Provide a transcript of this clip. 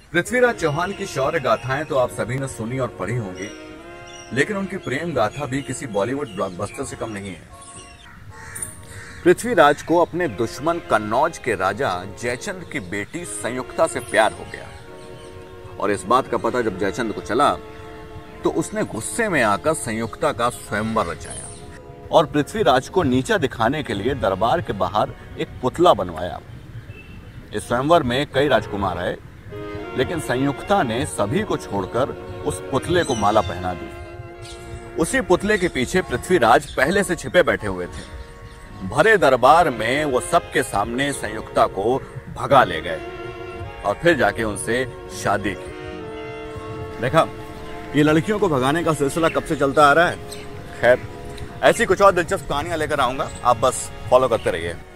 पृथ्वीराज चौहान की शौर्य गाथाएं तो आप सभी ने सुनी और पढ़ी होंगी, लेकिन उनकी प्रेम गाथा भी किसी बॉलीवुड ब्लॉकबस्टर से कम नहीं है। पृथ्वीराज को अपने दुश्मन कन्नौज के राजा जयचंद की बेटी संयुक्ता से प्यार हो गया और इस बात का पता जब जयचंद को चला तो उसने गुस्से में आकर संयुक्ता का स्वयंवर रचाया और पृथ्वीराज को नीचा दिखाने के लिए दरबार के बाहर एक पुतला बनवाया। इस स्वयंवर में कई राजकुमार आए, लेकिन संयुक्ता ने सभी को छोड़कर उस पुतले को माला पहना दी। उसी पुतले के पीछे पृथ्वीराज पहले से छिपे बैठे हुए थे। भरे दरबार में वो सबके सामने संयुक्ता को भगा ले गए और फिर जाके उनसे शादी की। देखा, ये लड़कियों को भगाने का सिलसिला कब से चलता आ रहा है। खैर, ऐसी कुछ और दिलचस्प कहानियां लेकर आऊंगा, आप बस फॉलो करते रहिए।